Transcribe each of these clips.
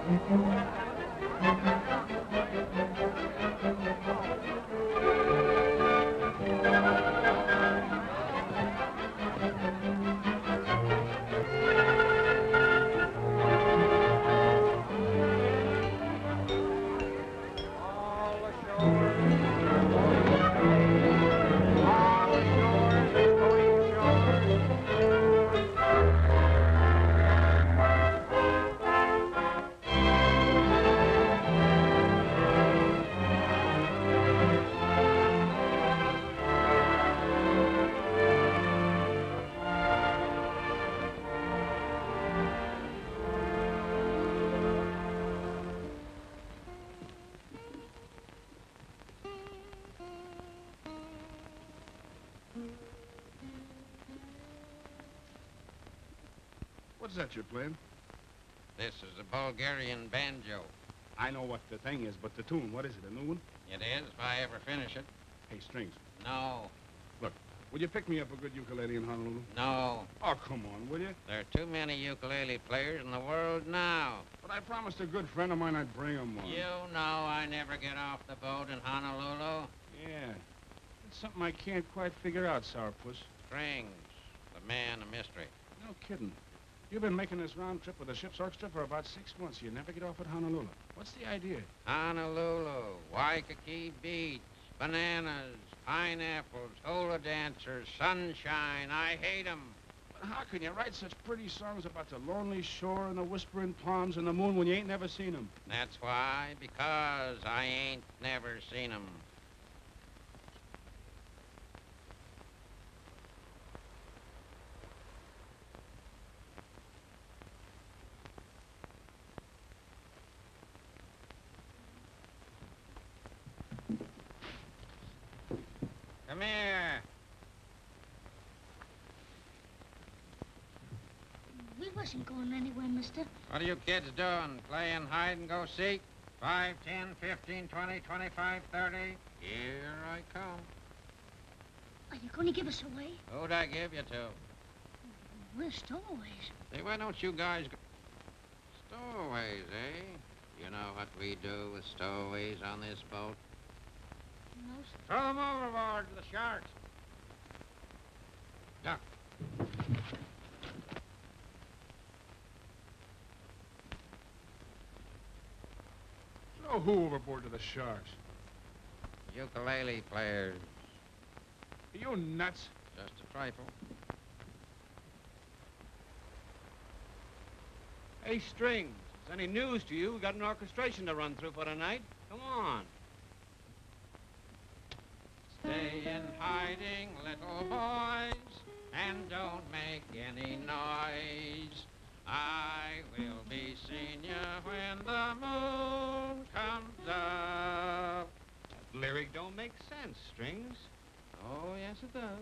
What's that you're playing? This is a Bulgarian banjo. I know what the thing is, but the tune, what is it, a new one? It is, if I ever finish it. Hey, Strings, No, would you pick me up a good ukulele in Honolulu? no. Oh, come on, will you? There are too many ukulele players in the world now. But I promised a good friend of mine I'd bring him one. You know I never get off the boat in Honolulu. Yeah. It's something I can't quite figure out, Sourpuss. Strings, the man of mystery. No kidding. You've been making this round trip with the ship's orchestra for about 6 months. You never get off at Honolulu. What's the idea? Honolulu, Waikiki Beach, bananas, pineapples, hula dancers, sunshine. I hate 'em. But how can you write such pretty songs about the lonely shore and the whispering palms and the moon when you ain't never seen 'em? That's why, because I ain't never seen 'em. Come here. We wasn't going anywhere, mister. What are you kids doing? Playing hide and go seek? 5, 10, 15, 20, 25, 30. Here I come. Are you going to give us away? Who'd I give you to? We're stowaways. Say, why don't you guys go... Stowaways, eh? You know what we do with stowaways on this boat? No, sir. Throw them overboard to the sharks. Duck. Throw who overboard to the sharks? Ukulele players. Are you nuts? Just a trifle. Hey, Strings, is any news to you? We got an orchestration to run through for tonight. Come on. Stay in hiding, little boys, and don't make any noise. I will be seeing you when the moon comes up. That lyric don't make sense, Strings. Oh, yes, it does.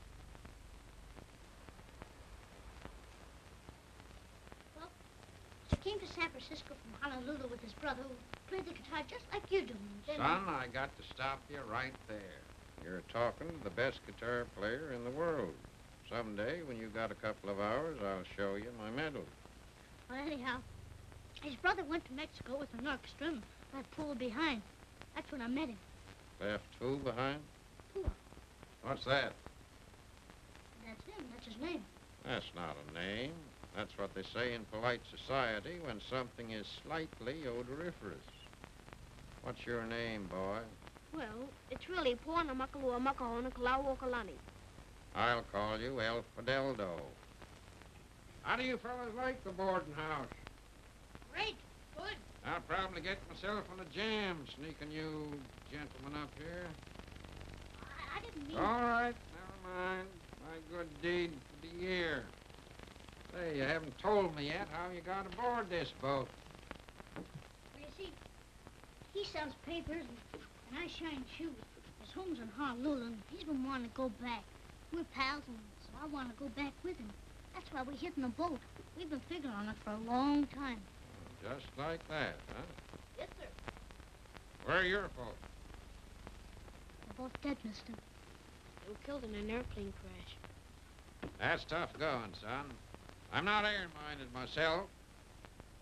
He came to San Francisco from Honolulu with his brother who played the guitar just like you do. Then Son, I got to stop you right there. You're talking to the best guitar player in the world. Someday, when you've got a couple of hours, I'll show you my medal. Well, anyhow, his brother went to Mexico with an orchestra and left Pooh behind. That's when I met him. Left who behind? Pooh. What's that? That's him. That's his name. That's not a name. That's what they say in polite society when something is slightly odoriferous. What's your name, boy? Well, it's really Puana Makalua Makahona Kalawokalani. I'll call you El Fideldo. How do you fellas like the boarding house? Great. Good. I'll probably get myself in a jam sneaking you gentlemen up here. I didn't mean... All right, never mind. My good deed for the year. Say, you haven't told me yet how you got aboard this boat. Well, you see, he sells papers and I shine shoes. His home's in Honolulu and he's been wanting to go back. We're pals, and so I want to go back with him. That's why we're hitting the boat. We've been figuring on it for a long time. Just like that, huh? Yes, sir. Where are your folks? They're both dead, mister. They were killed in an airplane crash. That's tough going, son. I'm not air-minded myself.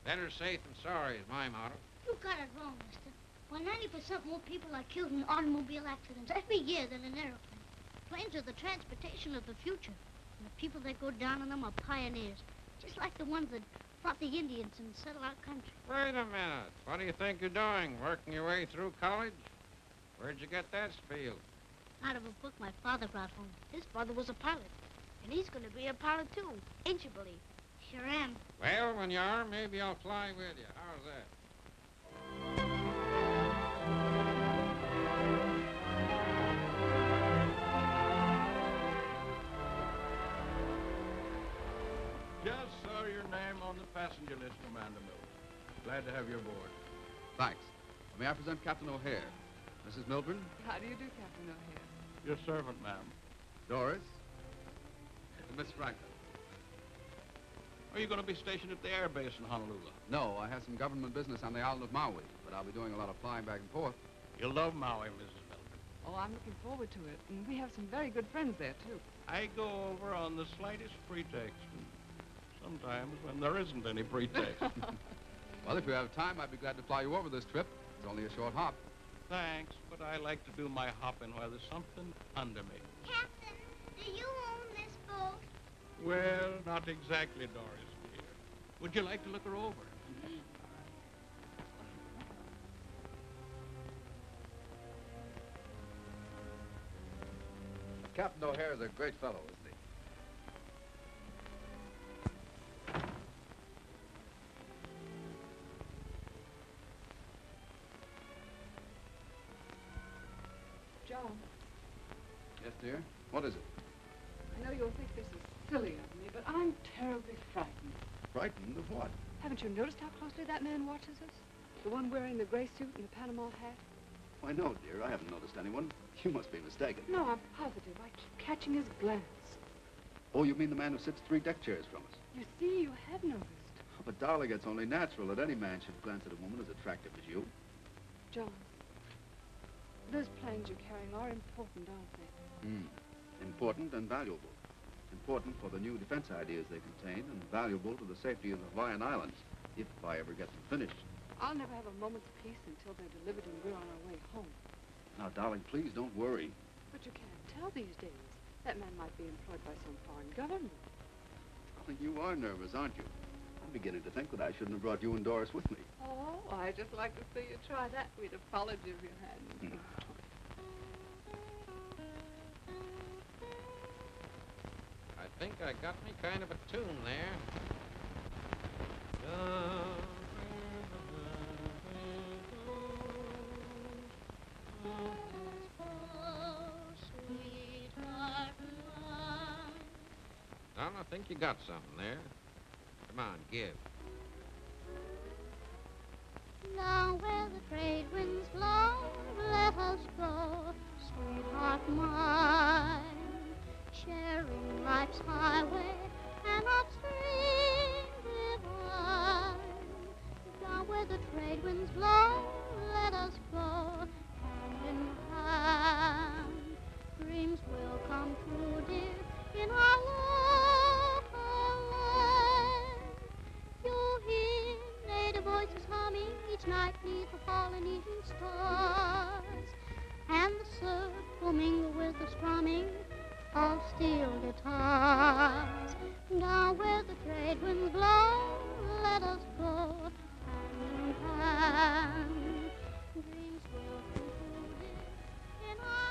Better safe than sorry is my motto. You got it wrong, mister. Why, 90% more people are killed in automobile accidents every year than in airplanes. Planes are the transportation of the future. And the people that go down in them are pioneers. Just like the ones that fought the Indians and settled our country. Wait a minute. What do you think you're doing? Working your way through college? Where'd you get that spiel? Out of a book my father brought home. His father was a pilot. And he's going to be a pilot, too. Ain't you, Billy? Sure am. Well, when you are, maybe I'll fly with you. How's that? Just saw your name on the passenger list, Commander Mills. Glad to have you aboard. Thanks. May I present Captain O'Hare? Mrs. Milburn? How do you do, Captain O'Hare? Your servant, ma'am. Doris? And Miss Franklin? Are you going to be stationed at the air base in Honolulu? No, I have some government business on the island of Maui, but I'll be doing a lot of flying back and forth. You'll love Maui, Mrs. Milburn. Oh, I'm looking forward to it. And we have some very good friends there, too. I go over on the slightest pretext, and sometimes when there isn't any pretext. Well, if you have time, I'd be glad to fly you over this trip. It's only a short hop. Thanks, but I like to do my hopping while there's something under me. Captain, do you own this boat? Well, not exactly, Doris, dear. Would you like to look her over? Captain O'Hare's a great fellow, isn't he? John, Yes, dear? What is it? I know you'll think this is silly of me, but I'm terribly frightened. Frightened of what? Haven't you noticed how closely that man watches us? The one wearing the gray suit and the Panama hat? Why, no, dear. I haven't noticed anyone. You must be mistaken. No, I'm positive. I keep catching his glance. Oh, you mean the man who sits 3 deck chairs from us? You see, you have noticed. But, darling, it's only natural that any man should glance at a woman as attractive as you. John, those plans you're carrying are important, aren't they? Important and valuable. Important for the new defense ideas they contain, and valuable to the safety of the Hawaiian Islands, if I ever get them finished. I'll never have a moment's peace until they're delivered and we're on our way home. Now, darling, please don't worry. But you can't tell these days. That man might be employed by some foreign government. Darling, you are nervous, aren't you? I'm beginning to think that I shouldn't have brought you and Doris with me. Oh, I'd just like to see you try that. We'd apology if you hadn't. I think I got me kind of a tune there. Don, I think you got something there. Come on, give. Now where the trade winds blow, let us go, sweetheart mine, sharing life's highway and upstream divine. Down where the trade winds blow, let us go, hand in hand. Dreams will come true, dear, in our local land. You'll hear native voices humming each night neath the Polynesian stars, and the surf will mingle with the strumming of steel guitars. Down where the trade winds blow, let us go, hand in hand. Dreams will come true, dear, in our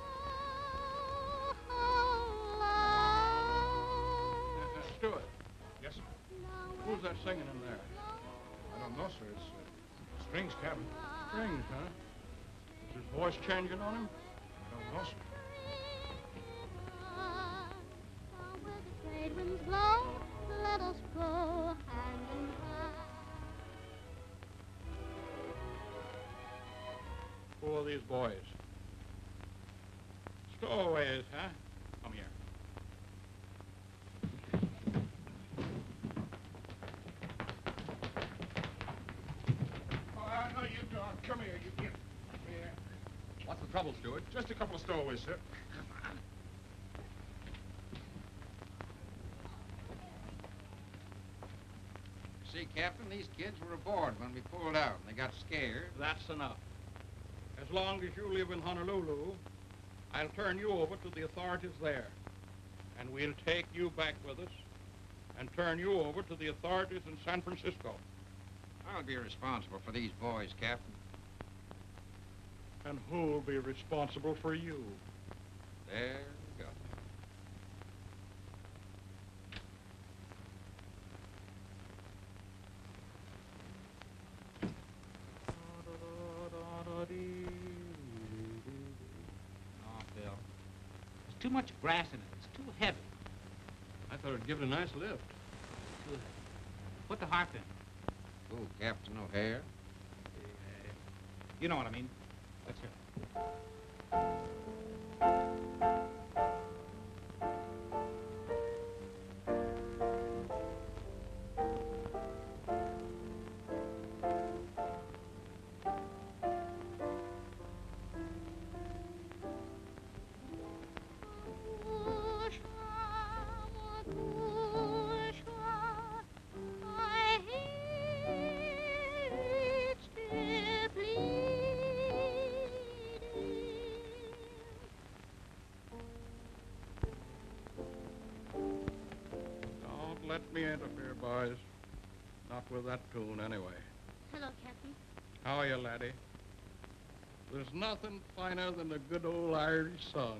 local land. Stuart, Yes, sir. who's that singing in there? I don't know, sir. It's Strings, Captain. Strings, huh? Is his voice changing on him? I don't know, sir. Down where the trade winds blow, let us go hand in hand. Who are these boys? Stowaways, huh? Come here. Oh, I know you dog. Come here, you get. Come here. What's the trouble, Stuart? Just a couple of stowaways, sir. See, Captain, these kids were aboard when we pulled out, and they got scared. That's enough. As long as you live in Honolulu, I'll turn you over to the authorities there. And we'll take you back with us and turn you over to the authorities in San Francisco. I'll be responsible for these boys, Captain. And who'll be responsible for you? There we go. Oh, Bill. There's too much brass in it. It's too heavy. I thought it'd give it a nice lift. Too heavy. Put the harp in. Ooh, Captain O'Hare. You know what I mean. Let's hear it. Don't let me interfere, boys. Not with that tune, anyway. Hello, Captain. How are you, laddie? There's nothing finer than a good old Irish song.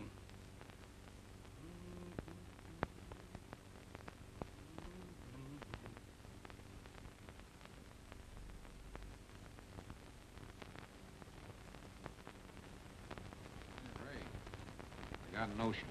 Ray, I got a notion.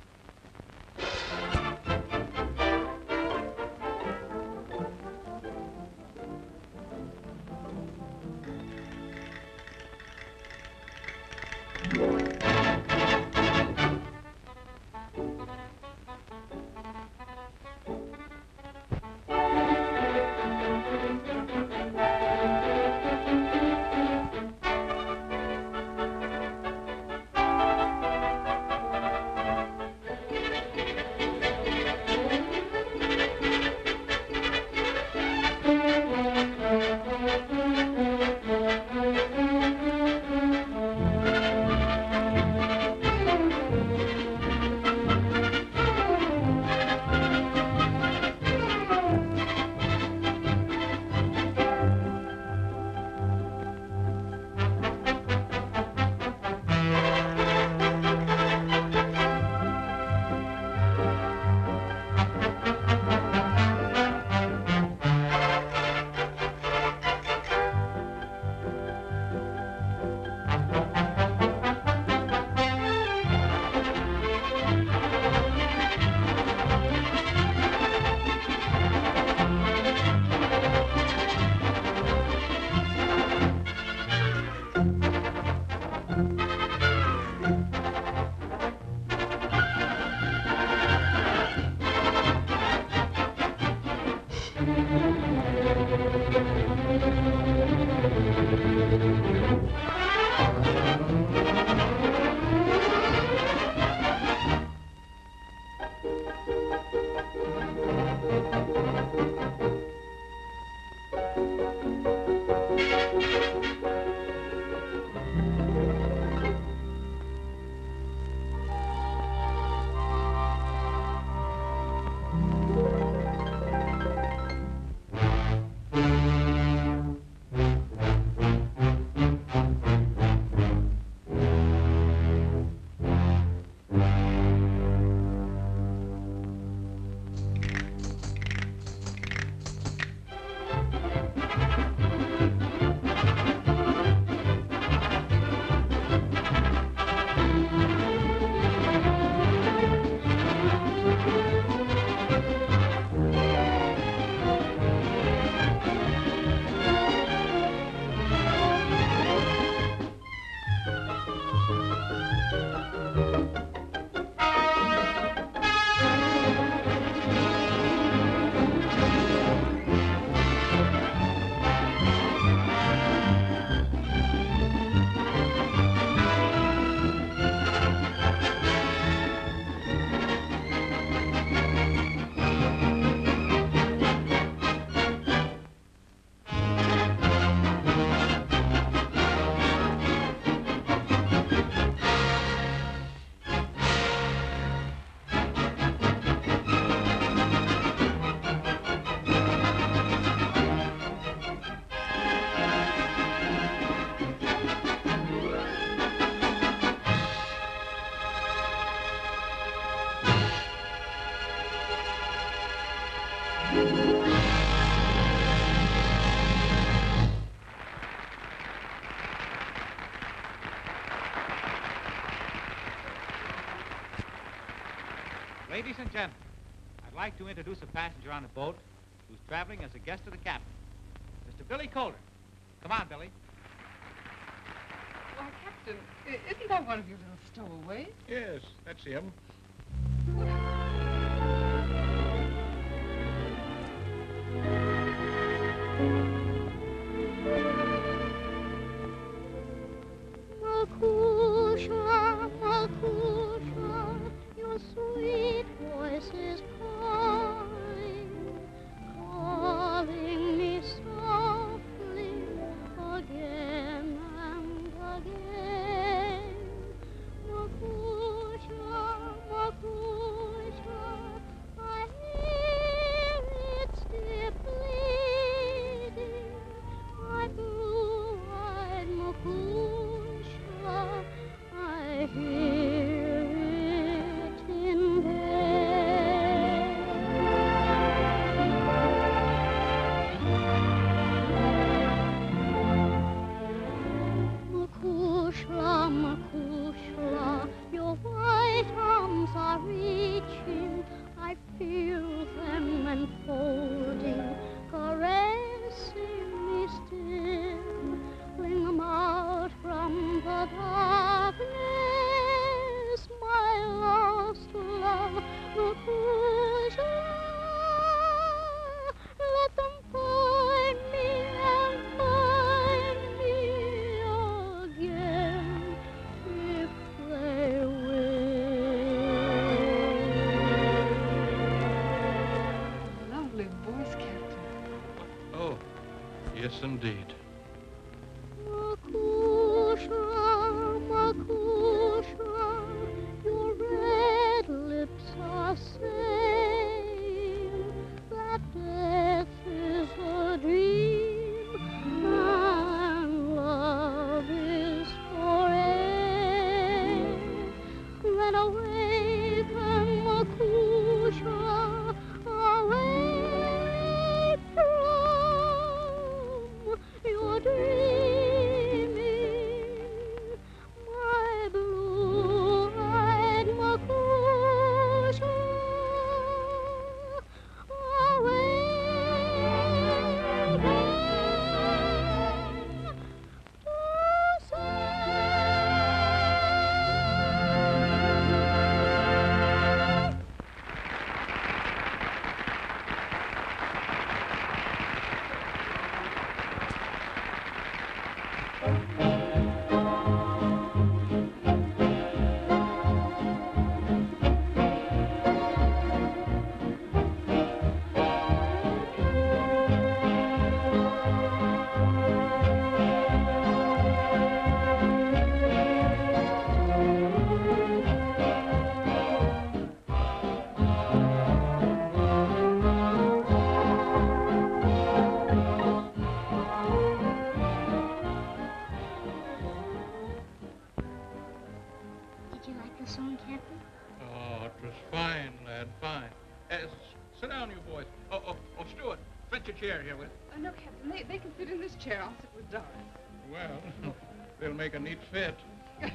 Ladies and gentlemen, I'd like to introduce a passenger on the boat who's traveling as a guest of the captain, Mr. Billy Calder. Come on, Billy. Why, Captain, isn't that one of your little stowaways? Yes, that's him. Makusha, Makusha, your sweet voice is calling, calling me softly again and again. Makusha, Makusha, I hear its deep bleeding, my blue-eyed Makusha, I hear it in bed. Makushla, Makushla, your white arms are reaching. I feel them enfolding, caressing me still. Bring them out from the darkness, my lost love, Makusha. Let them find me and find me again, if they will. Lovely voice, Captain. Oh, yes, indeed. Makusha, Makusha, your red lips are saying that death is a dream and love is forever. Then awaken, Makusha, awake from your dreaming, my blue-eyed Makusha, awaken to say. Did you like the song, Captain? Oh, it was fine, lad, fine. Sit down, you boys. Oh, Stuart, fetch a chair here with. No, Captain, they can sit in this chair. I'll sit with Doris. Well, they'll make a neat fit. I'm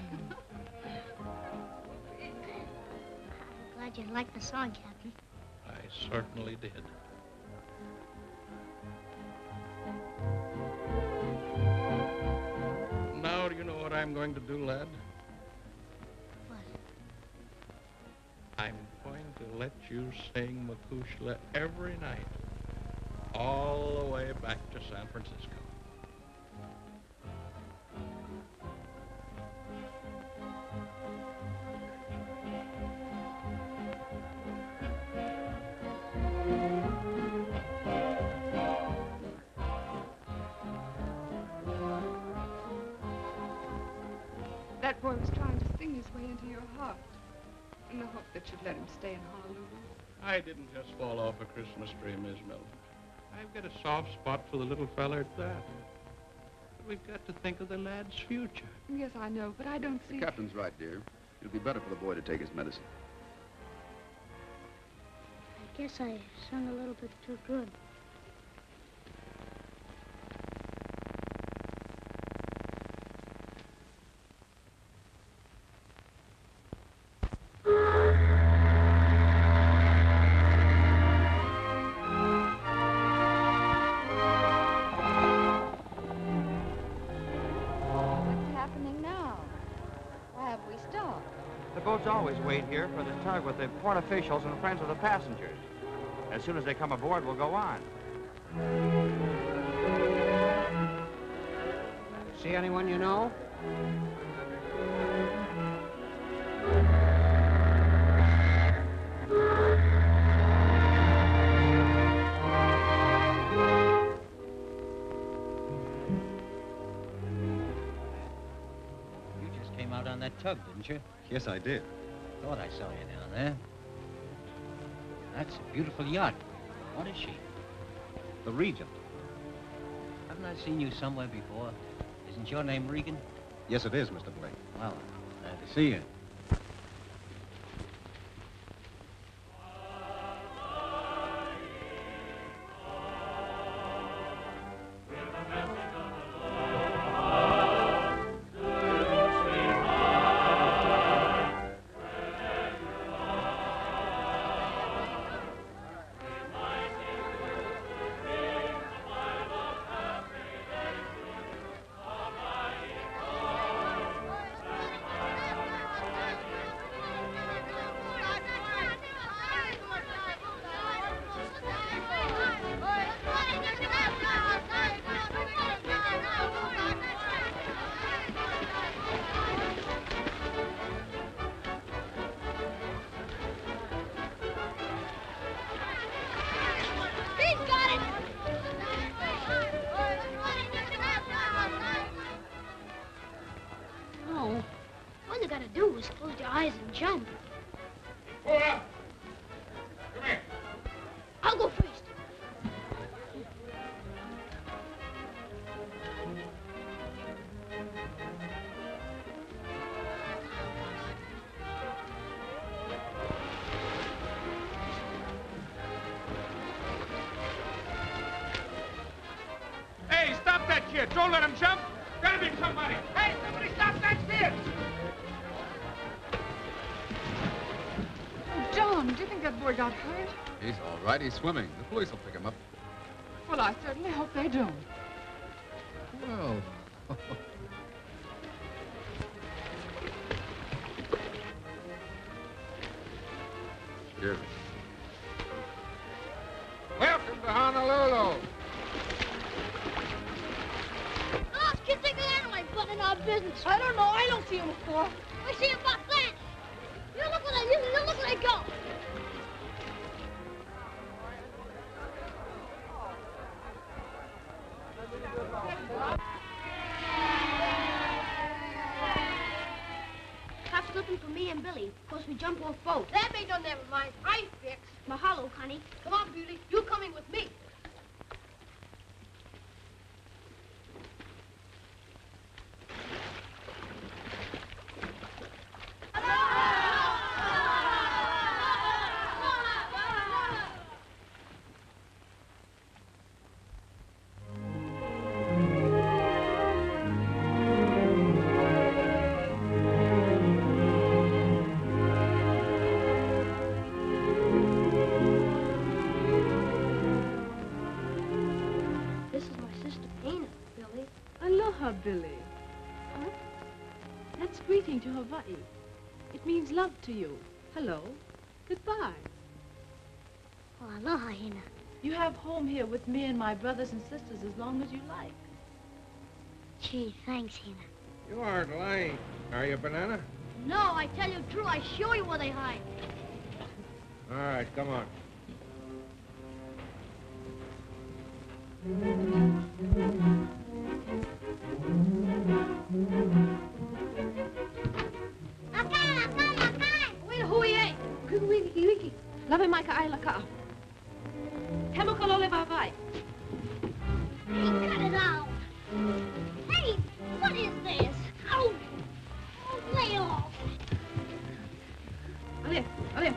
glad you liked the song, Captain. I certainly did. Now, do you know what I'm going to do, lad? What? I'm going to let you sing Makushla every night, all the way back to San Francisco. That boy was trying to sing his way into your heart in the hope that you'd let him stay in Honolulu. I didn't just fall off a Christmas tree, Miss Miller. I've got a soft spot for the little feller at that. But we've got to think of the lad's future. Yes, I know, but I don't see... The captain's right, dear. It'll be better for the boy to take his medicine. I guess I sung a little bit too good. boats always wait here for the tug with the port officials and friends of the passengers. As soon as they come aboard, we'll go on. See anyone you know? You just came out on that tug, didn't you? Yes, I did. Thought I saw you down there. That's a beautiful yacht. What is she? The Regent. Haven't I seen you somewhere before? Isn't your name Regan? Yes, it is, Mr. Blake. Well, glad to see you. All you gotta do is close your eyes and jump. Pull up. Come here. I'll go first. Hey, stop that kid. Don't let him jump. Grab him, somebody. Hey, somebody stop that kid. Oh, John, do you think that boy got hurt? He's all right. He's swimming. The police will pick him up. Well, I certainly hope they don't. Well... Here. Welcome to Honolulu. Oh, this kid's taking anyway, butting in our business. I don't know. I don't see him before. I see him about that. You look when you look when they go. Top slipping for me and Billy. Cause we jump off boat. That ain't no never mind. I fix. Mahalo, Connie. Come on, Beauty. You coming with me. This is my sister, Dana, Billy. Aloha, Billy. Huh? That's greeting to Hawaii. It means love to you. Hello. Goodbye. Oh, aloha, Hina. You have home here with me and my brothers and sisters as long as you like. Gee, thanks, Hina. You aren't lying, are you, Banana? No, I tell you true. I show you where they hide. All right, come on. Wait, who he ain't? Wiki, wiki. Love him, Micah Ailaka. Temukalole Vavai. Hey, cut it out. Hey, what is this? Ouch. Oh, lay off. Ale, Ale.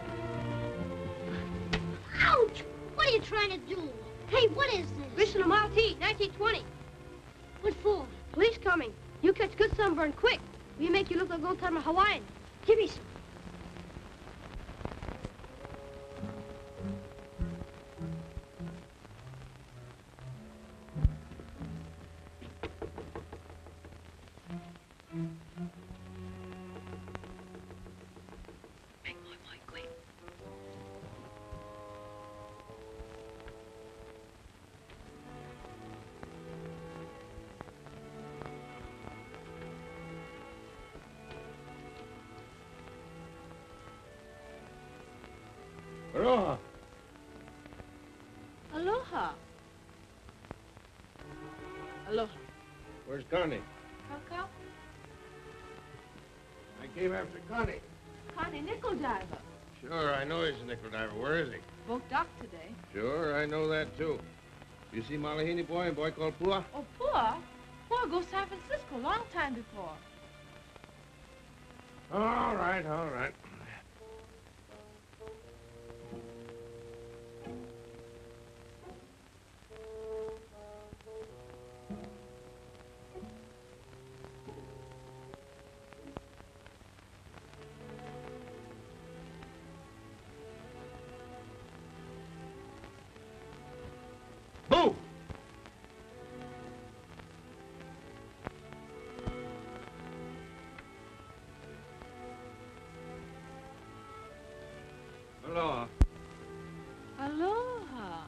Ouch. What are you trying to do? Hey, what is this? Listen to Maltese, 1920. What for? Police coming. You catch good sunburn quick. We make you look like old-timer Hawaiian. Give me some. Aloha. Where's Connie? Coco? I came after Connie. Connie Nickel Diver. Sure, I know he's a nickel diver. Where is he? Woke dock today. Sure, I know that, too. You see Malahini boy, a boy called Pua? Oh, poor? Poor go San Francisco long time before. All right, all right. Boo! Aloha. Aloha.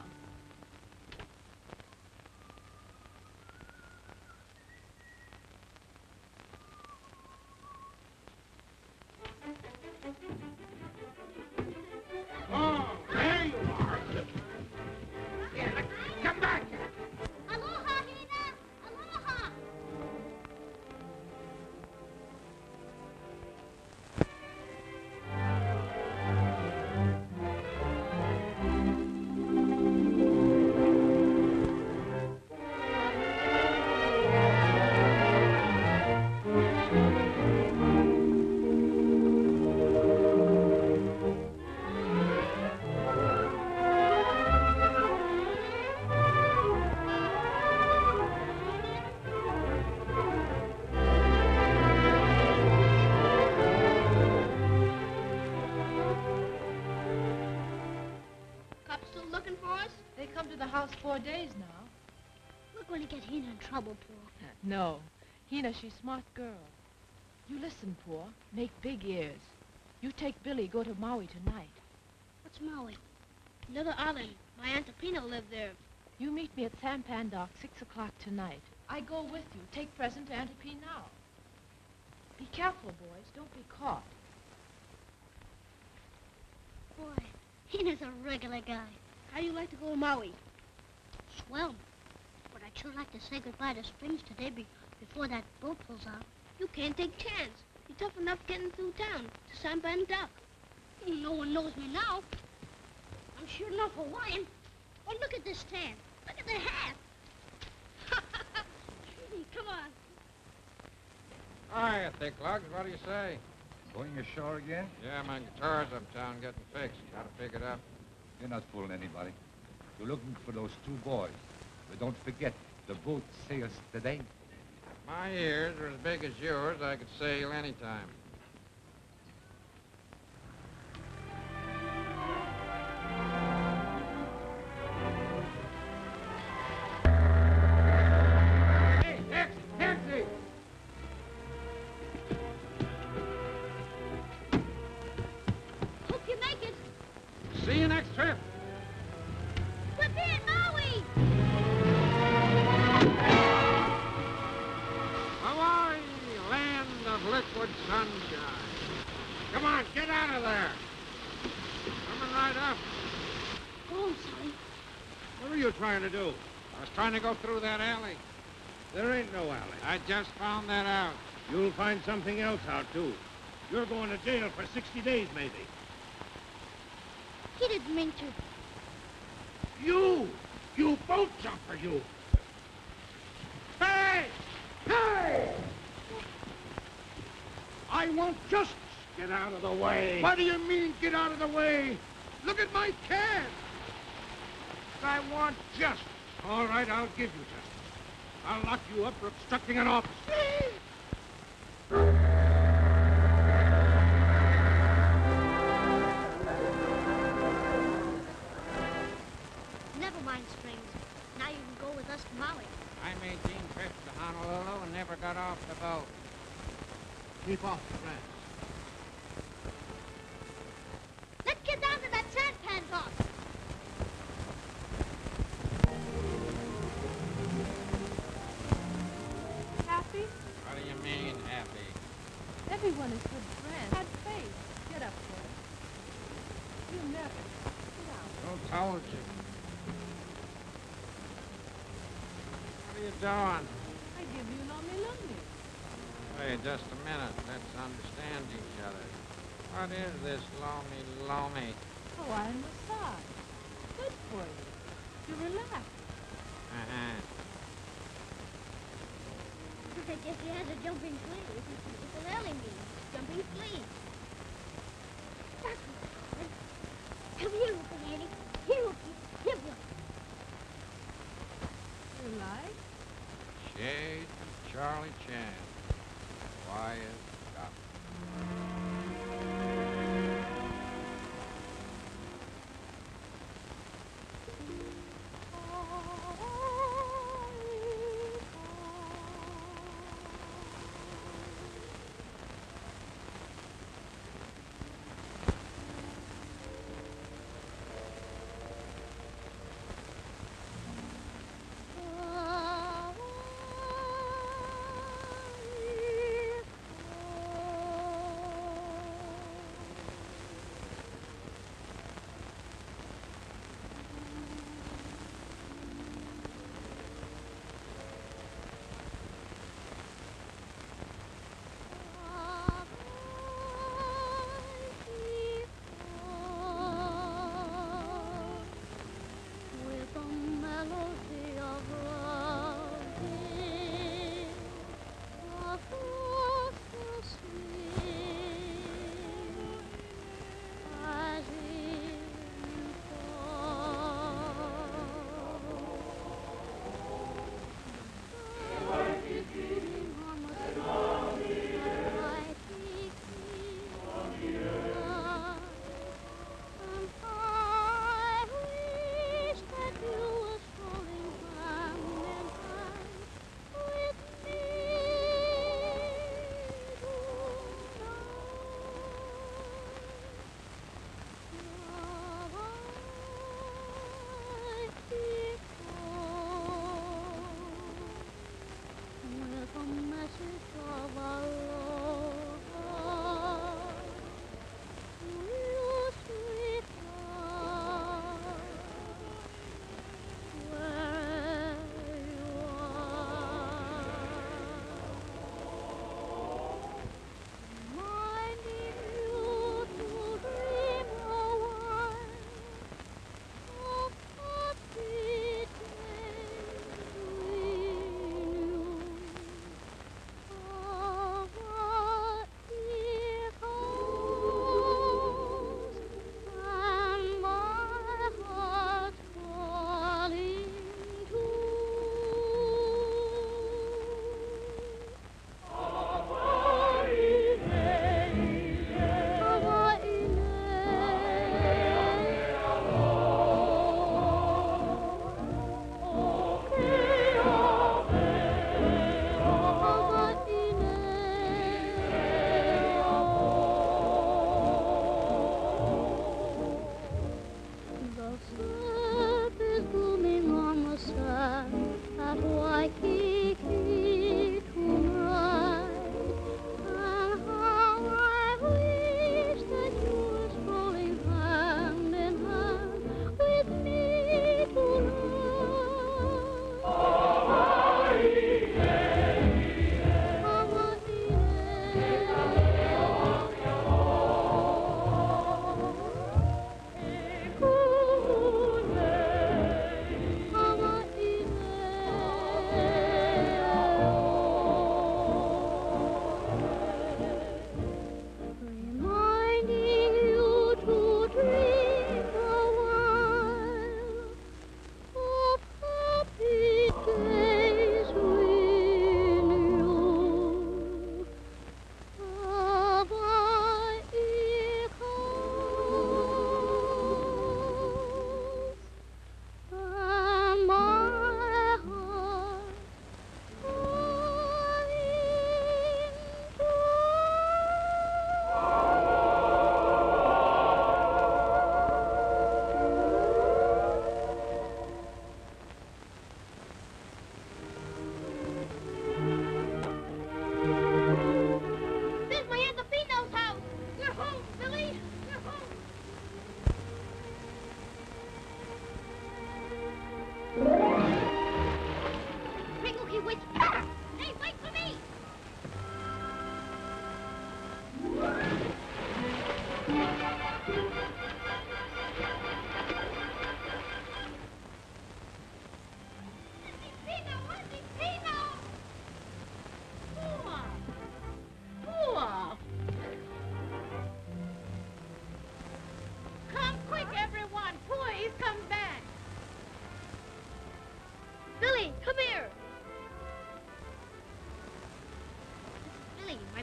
Oh, there you are. Come back. Aloha, Hina! Aloha! Cops still looking for us? They come to the house 4 days now. We're going to get Hina in trouble, Paul. No. Hina, she's smart girl. You listen, Poor. Make big ears. You take Billy, go to Maui tonight. What's Maui? Another island. My Aunt Pina lived there. You meet me at Sampan Dock, 6 o'clock tonight. I go with you. Take present to Auntie P now. Be careful, boys. Don't be caught. Boy, Hina's a regular guy. How do you like to go to Maui? Swell. But I'd sure like to say goodbye to Springs today before that boat pulls out. You can't take chance. You're tough enough getting through town to Sampan Dock. No one knows me now. I'm sure enough Hawaiian. Oh, look at this tan. Look at the hat. Come on. Hiya, Thick Lugs. What do you say? Going ashore again? Yeah, my guitar's uptown getting fixed. Gotta pick it up. You're not fooling anybody. You're looking for those 2 boys. But don't forget, the boat sails today. My ears are as big as yours. I could sail anytime. Hey, taxi! Hope you make it. See you next trip. We're in Maui. Hawaii, land of liquid sunshine. Come on, get out of there. Coming right up. Go on, Sally. What are you trying to do? I was trying to go through that alley. There ain't no alley. I just found that out. You'll find something else out, too. You're going to jail for 60 days, maybe. He didn't mean to. You boat jumper, you! Hey! Hey! I want justice. Get out of the way. What do you mean, get out of the way? Look at my can. I want justice. All right, I'll give you justice. I'll lock you up for obstructing an office. Never mind, Springs. Now you can go with us to Maui. I made 18 trips to Honolulu and never got off the boat. Keep off the grass. Let's get down to that sampan dock. Happy? What do you mean, happy? Everyone is good friends. Have faith. Get up, boy. You're nervous. Sit down. Who told you? What do are you doing? I give you Lomi Lomi. Hey, just a minute. Let's understand each other. What is this loamy loamy? Hawaiian massage. Good for you. To relax. Uh-huh. I guess he has a jumping flea. It's an Ellie means. Jumping flea. Come here, Uncle Eddie. Here, Uncle. Here, Bill. You like? Shade of Charlie Chan. Quiet Scott.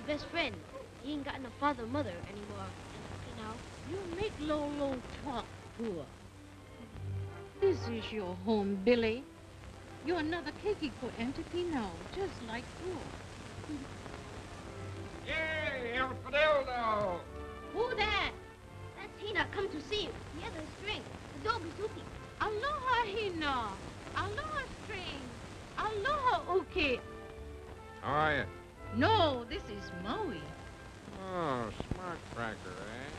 best friend. He ain't got no father or mother anymore. You know. You make Lolo talk poor. This is your home, Billy. You're another cakey for Auntie Pino, just like poor. Yay, El Fideldo! Who that? That's Hina come to see you. He has a string. The dog is Uki. Aloha, Hina. Aloha, string. Aloha, Uki. How are you? No, this is Maui. Oh, smart cracker, eh?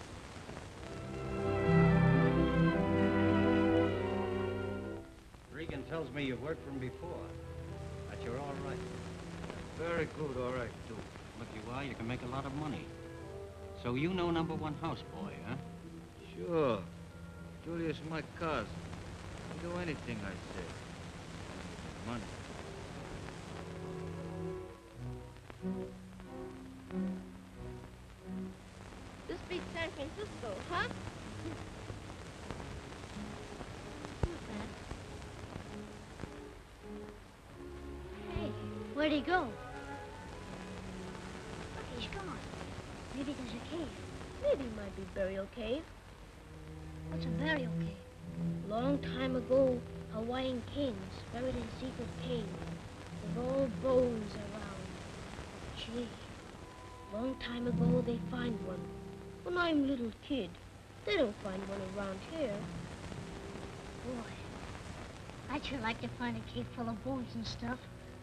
Regan tells me you've worked for him before. That you're all right. Very good, all right, too. Look, you are, you can make a lot of money. So you know number one houseboy, huh? Sure. Julius, my cousin. He'll do anything I say. Money. This beats San Francisco, huh? Hey, where'd he go? Look, he's gone. Maybe there's a cave. Maybe it might be Burial Cave. What's a burial cave? Long time ago, Hawaiian kings buried in secret cave with all bones around. Gee, long time ago they find one. When I'm a little kid, they don't find one around here. Boy, I'd sure like to find a cave full of bones and stuff.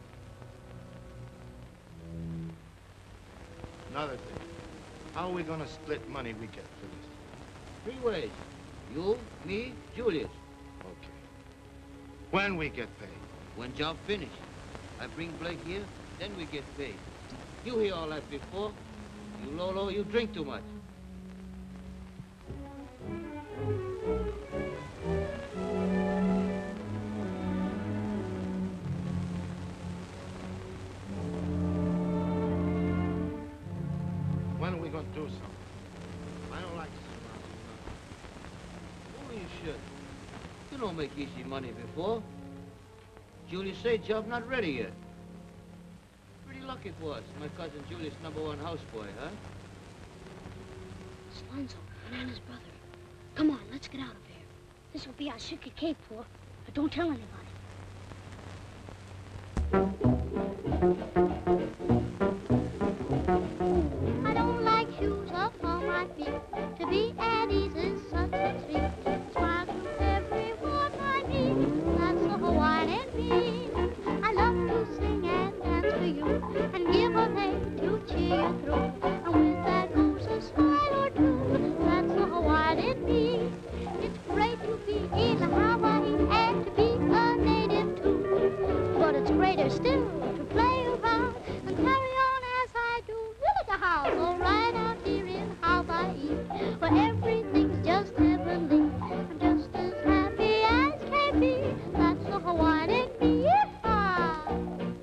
Another thing. How are we gonna split money we get for this? 3 ways. You, me, Julius. Okay. When we get paid? When job finished. I bring Blake here, then we get paid. You hear all that before. You Lolo, you drink too much. When are we gonna do something? I don't like sitting around doing nothing. Oh, you should. You don't make easy money before. Julius say job not ready yet. Pretty lucky for us. My cousin Julius number one houseboy, huh? It's Lonzo, Nana's brother. Come on, let's get out of here. This will be our secret cave tour, but don't tell anybody. I don't like shoes upon my feet. To be at ease is such a treat. Smile to everyone I meet. That's the Hawaiian me. I love to sing and dance for you and give a hand to cheer you through. And with that goes a smile or two. That's the Hawaiian me. It's great to be in Hawaii and to be a native too. But it's greater still to play around and carry on as I do. Look at the house, all right out here in Hawaii, where everything's just heavenly. I'm just as happy as can be. That's the Hawaiian in me. Yeehaw!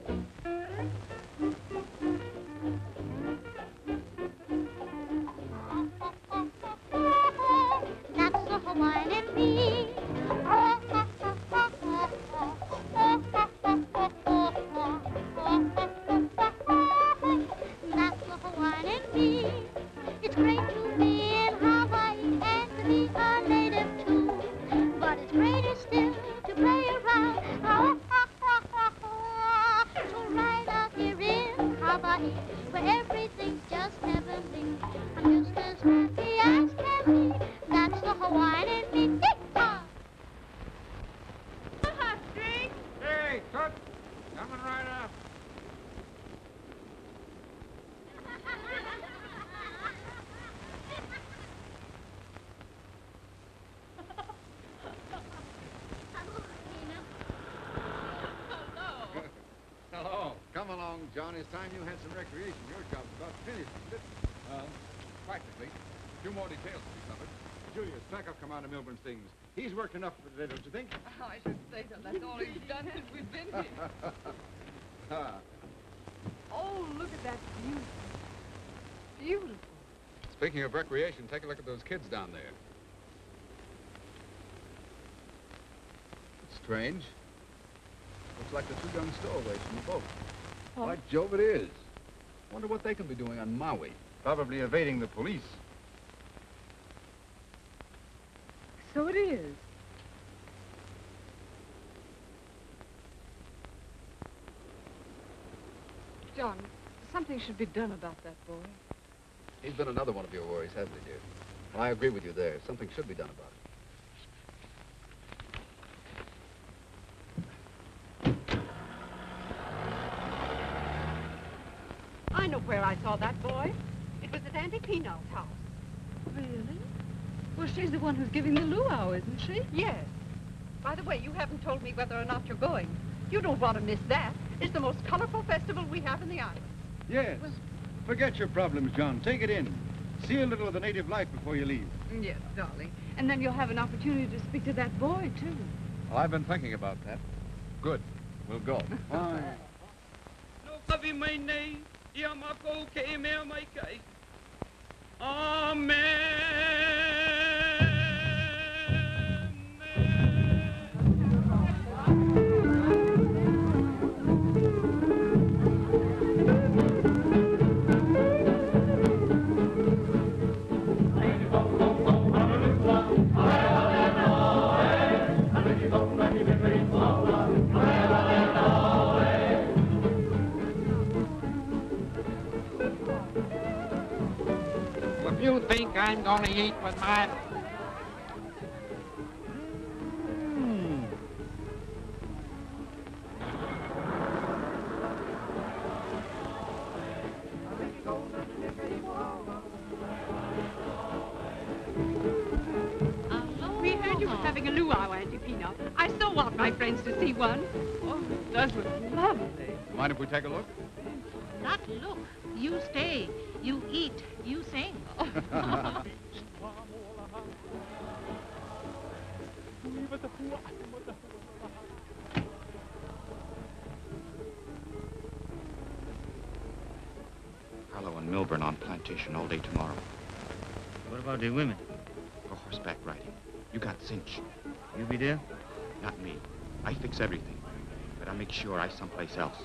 That's the Hawaiian in me. That's the Hawaiian in me. It's great to be in Hawaii and to be a native too. But it's greater still to play around. So right out here in Hawaii, where everything's just heavenly. I'm just as happy as can be. That's the Hawaiian in me. Yeehaw! Hey, Tut! Coming right up. Hello. Come along, John. It's time you had some recreation. Your job's about finished, isn't it? Practically. A few more details to be covered. Julius, pack up Commander Milburn's things. He's worked enough for today, don't you think? I should say so. That's all he's done since we've been here. Oh, look at that view. Beautiful. Speaking of recreation, take a look at those kids down there. It's strange. Looks like the 2 young stowaways from the boat. Oh. By Jove, it is. Wonder what they can be doing on Maui. Probably evading the police. So it is. John, something should be done about that boy. He's been another one of your worries, hasn't he, dear? Well, I agree with you there. Something should be done about it. I know where I saw that boy. It was at Auntie Peanut's house. Really? Well, she's the one who's giving the luau, isn't she? Yes. By the way, you haven't told me whether or not you're going. You don't want to miss that. It's the most colorful festival we have in the island. Yes. Forget your problems, John. Take it in. See a little of the native life before you leave. Yes, darling. And then you'll have an opportunity to speak to that boy, too. Well, I've been thinking about that. Good. We'll go. Fine. If you think I'm gonna eat with my... We heard you were having a luau, Auntie Peanut. I so want my friends to see one. Oh, it does look lovely. Mind if we take a look? Not look. You stay. You eat. You sing. Harlow and Milburn on plantation all day tomorrow. What about the women? For horseback riding. You got cinch. You be there? Not me. I fix everything. But I make sure I someplace else.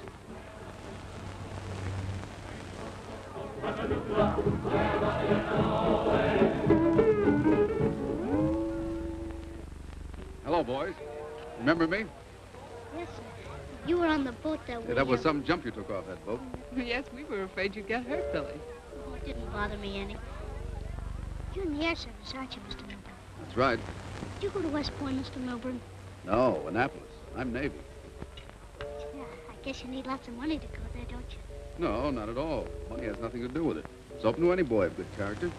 Hello, boys. Remember me? Yes, sir. You were on the boat that Yeah, that was some jump you took off that boat. Yes, we were afraid you'd get hurt, Billy. Oh, it didn't bother me any. You're in the air service, aren't you, Mr. Milburn? That's right. Did you go to West Point, Mr. Milburn? No, Annapolis. I'm Navy. Yeah, I guess you need lots of money to go there, don't you? No, not at all. Money has nothing to do with it. It's open to any boy of good character.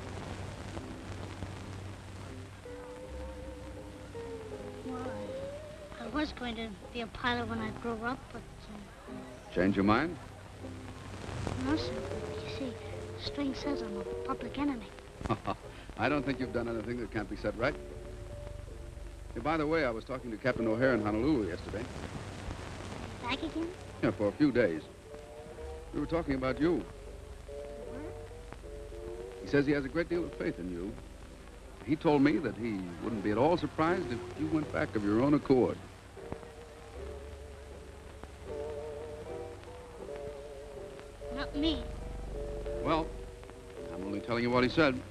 Well, I was going to be a pilot when I grew up, but... Change your mind? No, sir. You see, String says I'm a public enemy. I don't think you've done anything that can't be set right. Hey, by the way, I was talking to Captain O'Hare in Honolulu yesterday. Back again? Yeah, for a few days. We were talking about you. He says he has a great deal of faith in you. He told me that he wouldn't be at all surprised if you went back of your own accord. Not me. Well, I'm only telling you what he said.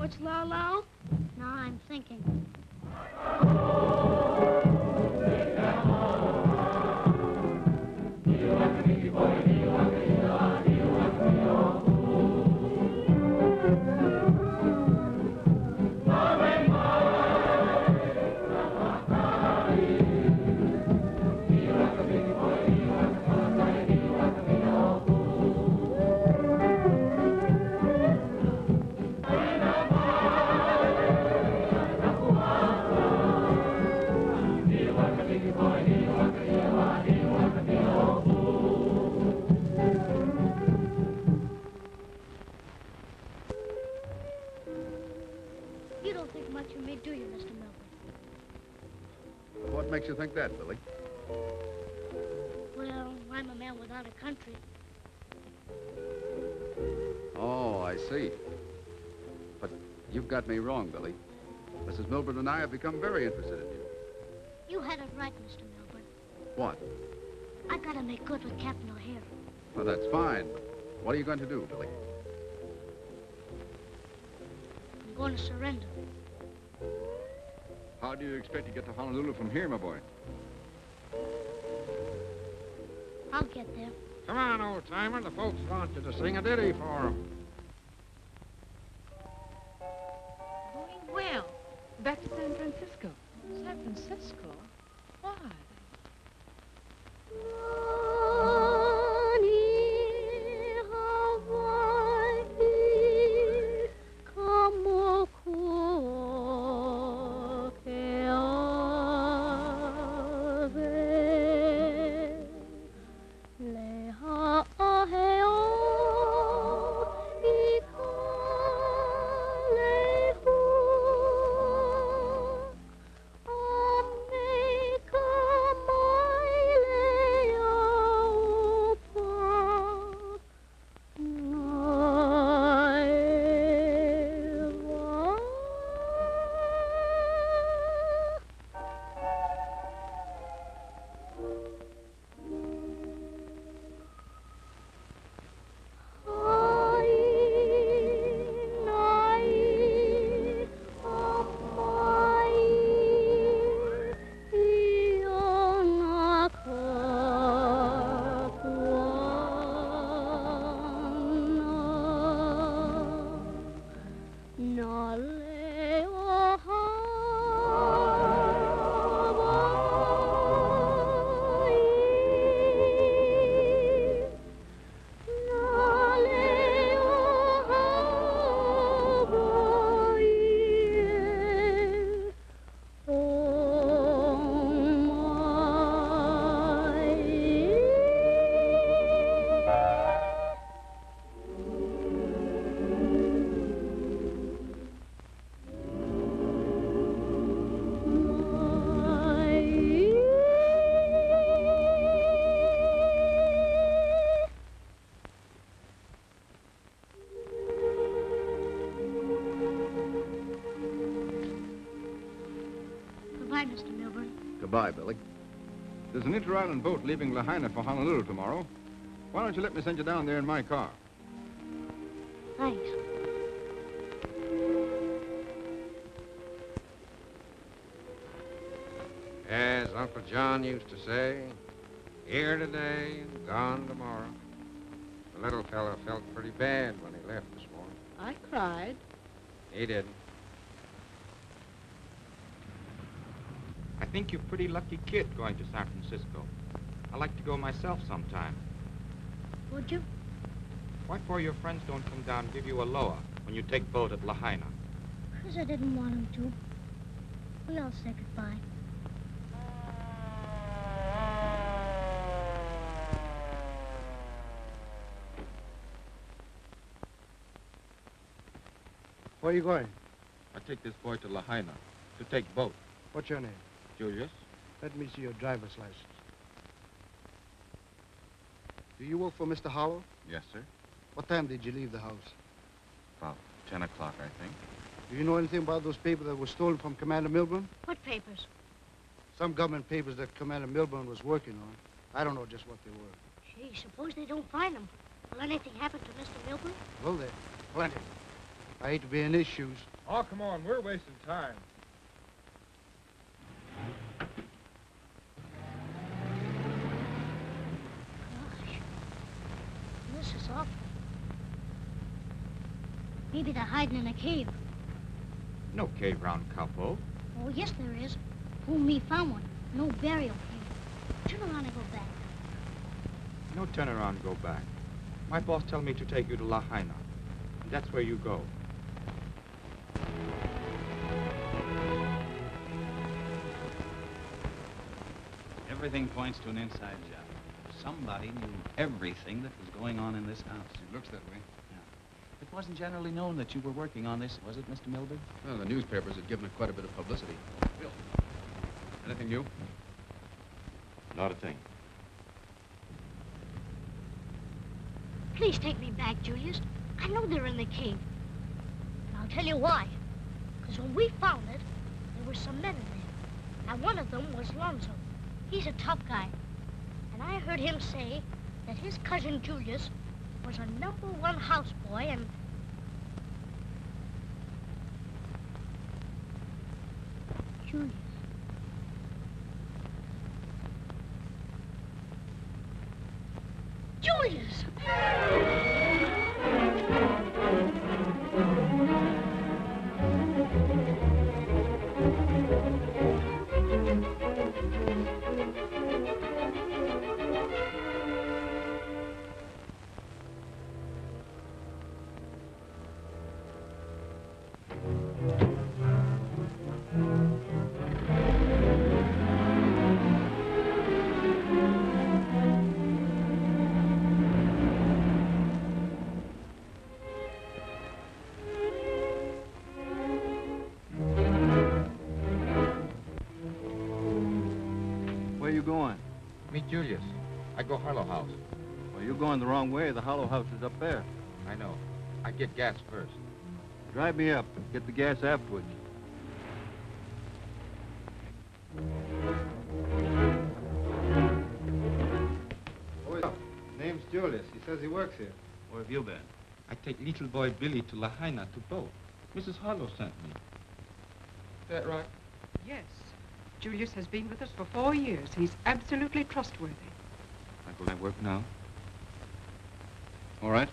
much lao-lao? Now I'm thinking. You don't think much of me, do you, Mr. Milburn? What makes you think that, Billy? Well, I'm a man without a country. Oh, I see. But you've got me wrong, Billy. Mrs. Milburn and I have become very interested in you. You had it right, Mr. Milburn. What? I gotta make good with Captain O'Hare. Well, that's fine. What are you going to do, Billy? I'm going to surrender. How do you expect to get to Honolulu from here, my boy? I'll get there. Come on, old-timer. The folks want you to sing a ditty for them. Going well. Back to San Francisco. San Francisco? Why? Goodbye, Mr. Milburn. Goodbye, Billy. There's an inter-island boat leaving Lahaina for Honolulu tomorrow. Why don't you let me send you down there in my car? Thanks. As Uncle John used to say, here today and gone tomorrow. The little fellow felt pretty bad when he left this morning. I cried. He didn't. I think you're a pretty lucky kid going to San Francisco. I'd like to go myself sometime. Would you? Why for your friends don't come down and give you a loa when you take boat at Lahaina? Because I didn't want him to. We all say goodbye. Where are you going? I take this boy to Lahaina to take boat. What's your name? Julius? Let me see your driver's license. Do you work for Mr. Howell? Yes, sir. What time did you leave the house? About 10 o'clock, I think. Do you know anything about those papers that were stolen from Commander Milburn? What papers? Some government papers that Commander Milburn was working on. I don't know just what they were. Gee, suppose they don't find him. Will anything happen to Mr. Milburn? Will there? Plenty. I hate to be in his shoes. Oh, come on. We're wasting time. Gosh, this is awful. Maybe they're hiding in a cave. No cave round Cowpoke. Oh, yes, there is. Fool me found one. No burial cave. Turn around and go back. No turn around and go back. My boss tell me to take you to Lahaina. And that's where you go. Everything points to an inside job. Somebody knew everything that was going on in this house. It looks that way. It wasn't generally known that you were working on this, was it, Mr. Milburn? Well, the newspapers had given it quite a bit of publicity. Bill, anything new? Not a thing. Please take me back, Julius. I know they're in the cave. And I'll tell you why. Because when we found it, there were some men in there. And one of them was Lonzo. He's a tough guy. And I heard him say that his cousin Julius was a #1 houseboy and... Julius. Julius! Where you going? Meet Julius. I go Harlow House. Well, you're going the wrong way. The Hollow House is up there. I know. I get gas first. Drive me up. Get the gas afterwards. Oh, yeah. Name's Julius. He says he works here. Where have you been? I take little boy Billy to Lahaina to boat. Mrs. Harlow sent me. That right? Yes. Julius has been with us for 4 years. He's absolutely trustworthy. Will that work now? All right.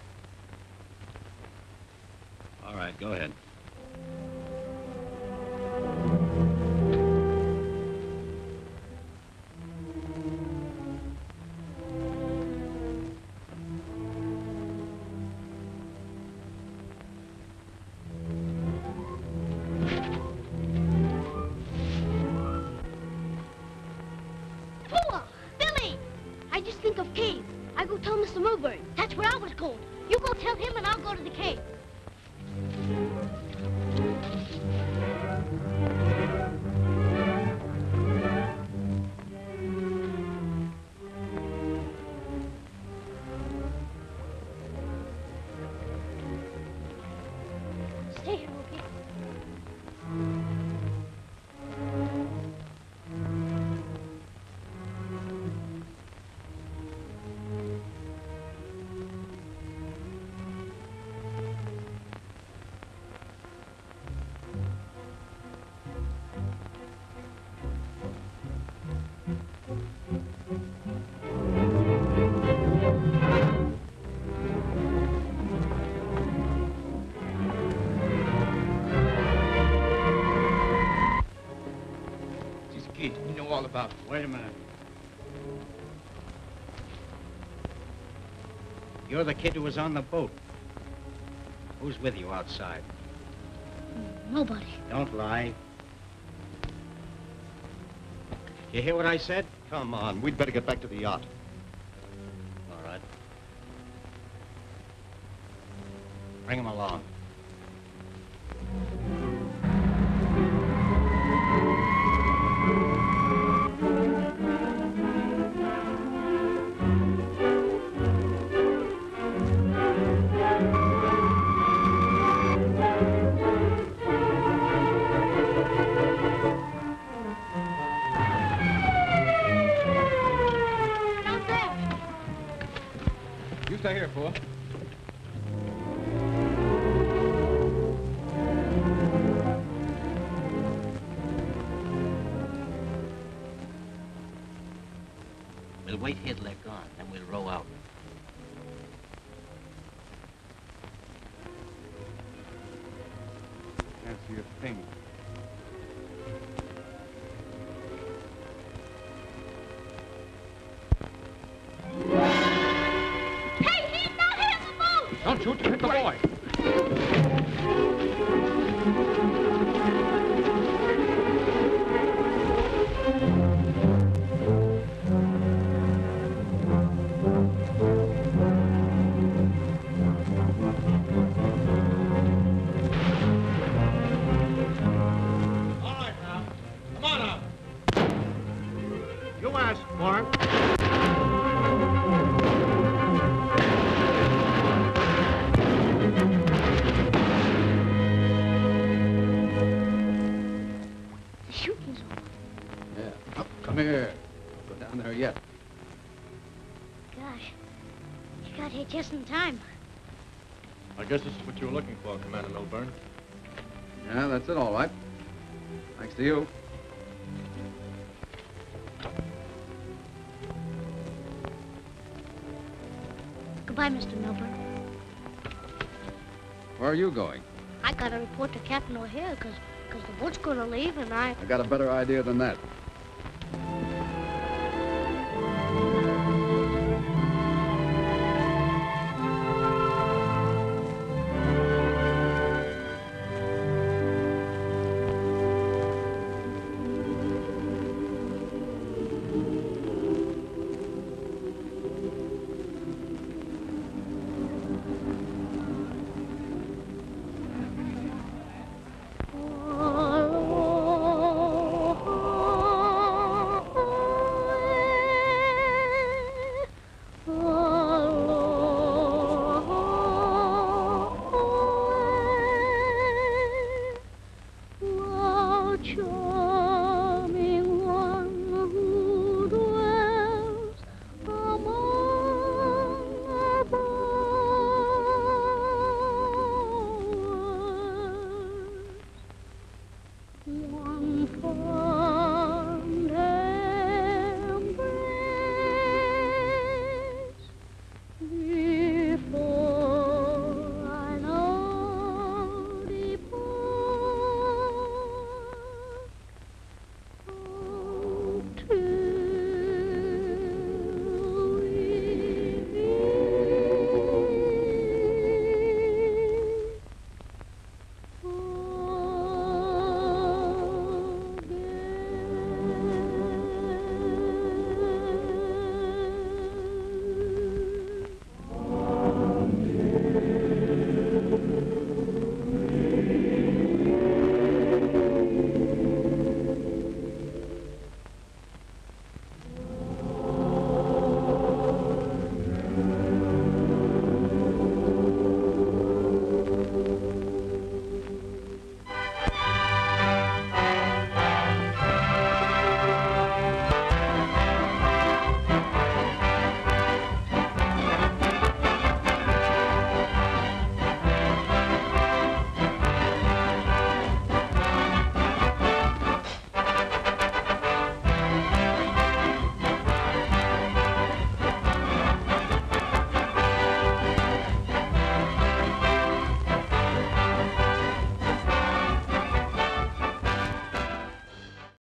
All right, go ahead. Fool! Billy! I just think of cave. I go tell Mr. Milburn. That's where I was going. You go tell him and I'll go to the cave. Stay here, okay? She's a kid. You know all about it. Wait a minute. You're the kid who was on the boat. Who's with you outside? Nobody. Don't lie. You hear what I said? Come on. We'd better get back to the yacht. All right. Bring him along. Not there. You stay here, fool. wait here till they're gone, then we'll row out. Can't see a thing. Don't shoot, hit the boy. All right, now. Come on up. You asked for it. The shooting's over. Yeah. Up, come here. Don't go down there yet. Gosh, you got here just in time. I guess this is what you were looking for, Commander Milburn. Yeah, that's it, all right. Thanks to you. Goodbye, Mr. Milburn. Where are you going? I gotta report to Captain O'Hare, because the boat's gonna leave, and I... I got a better idea than that.